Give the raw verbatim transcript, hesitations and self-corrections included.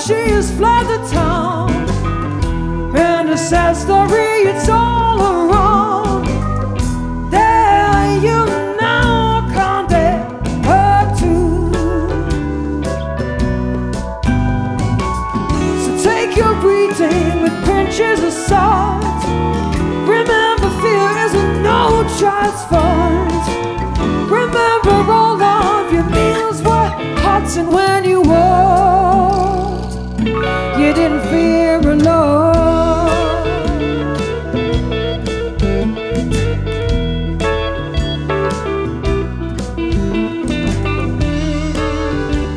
she has fled the town, and a sad story, it's all around. There you now condemn her too. So take your beating with pinches of salt. Remember, fear is no child's fault. Remember, all of your meals were hot, and when you walked, you didn't fear alone.